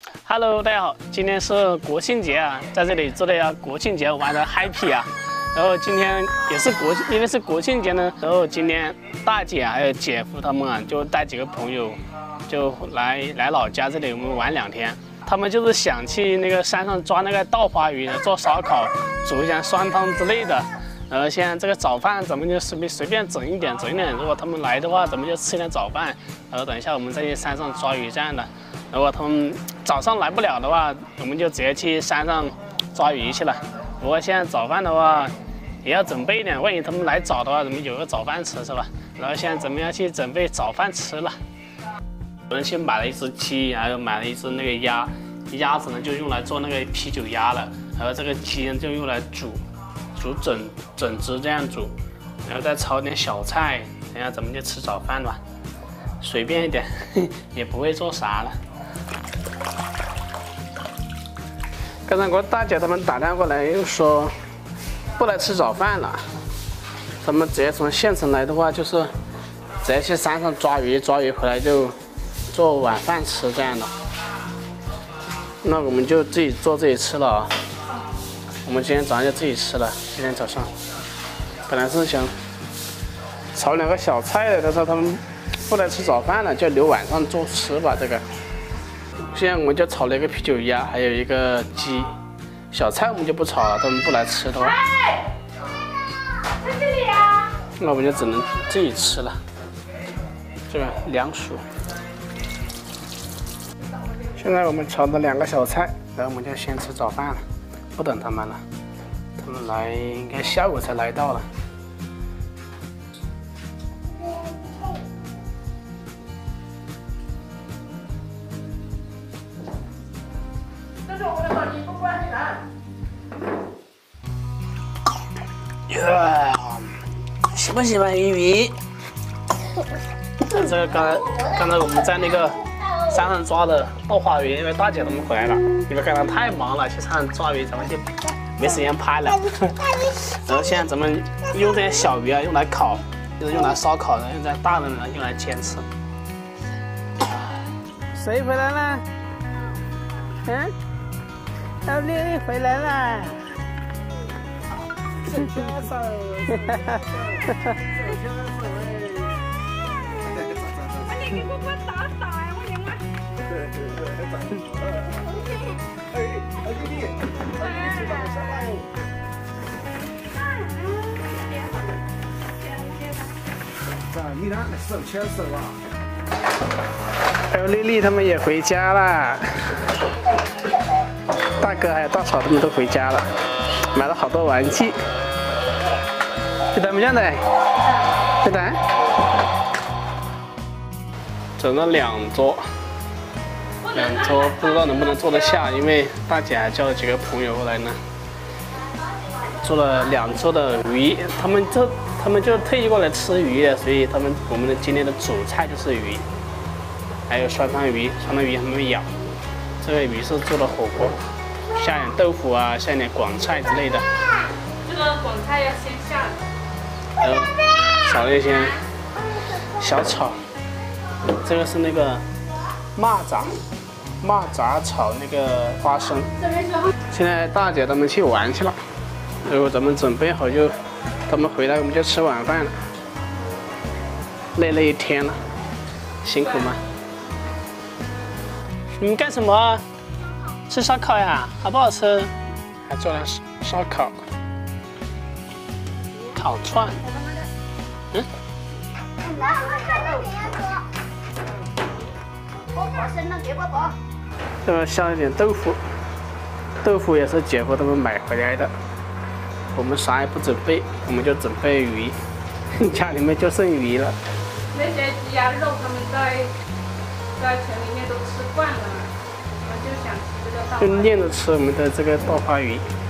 Hello， 大家好，今天是国庆节啊，在这里祝大家国庆节玩的 happy 啊。然后今天也是因为是国庆节呢，然后今天大姐还有姐夫他们啊，就带几个朋友就来老家这里我们玩2天。他们就是想去那个山上抓那个稻花鱼，做烧烤，煮一下酸汤之类的。然后现在这个早饭咱们就随便整一点。如果他们来的话，咱们就吃一点早饭。然后等一下我们再去山上抓鱼这样的。如果他们早上来不了的话，我们就直接去山上抓鱼去了。不过现在早饭的话也要准备一点，万一他们来早的话，咱们有个早饭吃是吧？然后现在咱们要去准备早饭吃了。有人去买了一只鸡，还有买了一只那个鸭，鸭子呢就用来做那个啤酒鸭了，然后这个鸡呢就用来煮整只这样煮，然后再炒点小菜，等下咱们就吃早饭吧，随便一点，也不会做啥了。刚才我大姐他们打电话过来，又说不来吃早饭了，他们直接从县城来的话，就是直接去山上抓鱼回来就做晚饭吃这样的。那我们就自己做自己吃了啊。我们今天早上就自己吃了。今天早上本来是想炒2个小菜的，但是他们不来吃早饭了，就留晚上做吃吧。这个现在我们就炒了一个啤酒鸭，还有一个鸡。小菜我们就不炒了，他们不来吃的话，在这里啊。那我们就只能自己吃了。这个凉薯。现在我们炒了2个小菜，然后我们就先吃早饭了，不等他们了。他们来应该下午才来到了。喜不喜欢鱼？这个刚才我们在那个山上抓的稻花鱼，因为大姐他们回来了，因为刚才太忙了，去山上抓鱼，咱们就没时间拍了。然后现在咱们用这些小鱼啊，用来烤，就是用来烧烤的；用在大的呢，用来煎吃。谁回来了？嗯，小丽丽回来了。你给我打呀！我赢了。你俩手牵手啊！还有丽丽他们也回家了，大哥还有大嫂他们都回家了，买了好多玩具。这怎么样的？这怎？整了2桌，不知道能不能坐得下，因为大姐还叫了几个朋友过来呢，做了2桌的鱼，他们就特意过来吃鱼的，所以我们的今天的主菜就是鱼，还有酸汤鱼还没咬，这个鱼是做的火锅，下点豆腐啊，下点广菜之类的。这个广菜要先下，然后炒了一些小炒。这个是那个蚂蚱炒那个花生。现在大姐他们去玩去了，然后咱们准备好他们回来我们就吃晚饭了。累了一天了，辛苦吗？你们干什么？吃烧烤呀？好不好吃？还做了烧烤、烤串。嗯。这个下了点豆腐，豆腐也是姐夫他们买回来的。我们啥也不准备，我们就准备鱼，家里面就剩鱼了。那些鸡鸭肉他们在城里面都吃惯了，我就想吃这个。就念着吃我们的这个稻花鱼。